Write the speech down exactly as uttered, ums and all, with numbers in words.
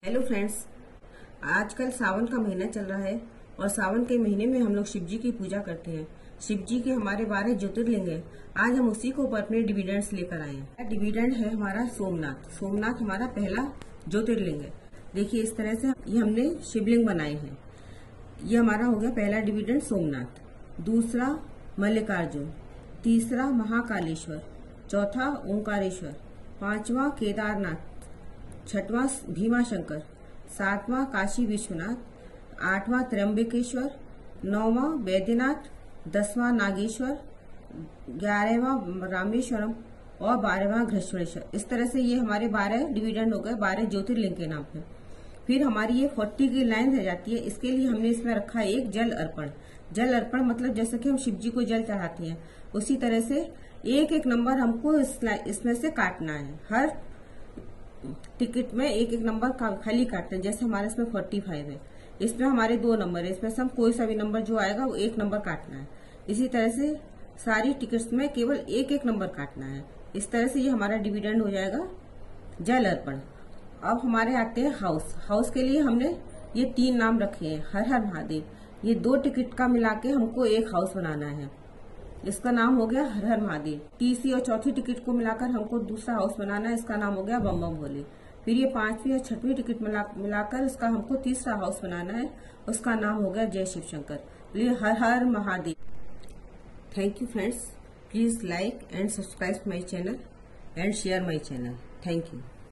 Hello friends, आजकल सावन का महीना चल रहा है और सावन के महीने में हम लोग शिव जी की पूजा करते हैं। शिव जी के हमारे बारह ज्योतिर्लिंग हैं। आज हम उसी को अपने डिविडेंड्स लेकर आए हैं। डिविडेंड है हमारा सोमनाथ। सोमनाथ हमारा पहला ज्योतिर्लिंग है। देखिए इस तरह से ये हमने शिवलिंग बनाए हैं। ये हमारा हो गया पहला डिविडेंड सोमनाथ, दूसरा मल्लिकार्जुन, तीसरा महाकालेश्वर, चौथा ओंकारेश्वर, पांचवा केदारनाथ, छठवां भीमाशंकर, सातवां काशी विश्वनाथ, आठवां त्र्यंबकेश्वर, नौवां बैद्यनाथ, दसवां नागेश्वर, ग्यारहवां रामेश्वरम और बारहवां घृष्णेश्वर। इस तरह से ये हमारे बारह डिविडेंड हो गए, बारह ज्योतिर्लिंग के नाम पे। फिर हमारी ये फोर्टी की लाइन रह जाती है। इसके लिए हमने इसमें रखा है एक जल अर्पण। जल अर्पण मतलब जैसे कि हम शिव जी को जल चढ़ाते हैं, उसी तरह से एक एक नंबर हमको इस, इसमें से काटना है। हर टिकट में एक एक नंबर खाली काटना है। जैसे हमारे इसमें फोर्टी फाइव है, इसमें हमारे दो नंबर है, इसमें से हम कोई सा भी नंबर जो आएगा वो एक नंबर काटना है। इसी तरह से सारी टिकट्स में केवल एक एक नंबर काटना है। इस तरह से ये हमारा डिविडेंड हो जाएगा जल अर्पण। अब हमारे आते हैं हाउस। हाउस के लिए हमने ये तीन नाम रखे हैं, हर हर महादेव। ये दो टिकट का मिला के हमको एक हाउस बनाना है। इसका नाम हो गया हर हर महादेव। तीसरी और चौथी टिकट को मिलाकर हमको दूसरा हाउस बनाना है। इसका नाम हो गया बम बम भोले। फिर ये पांचवी और छठवीं टिकट मिला मिलाकर इसका हमको तीसरा हाउस बनाना है। उसका नाम हो गया जय शिव शंकर। ये हर हर Mahadev. Thank you friends, please like and subscribe my channel and share my channel. Thank you.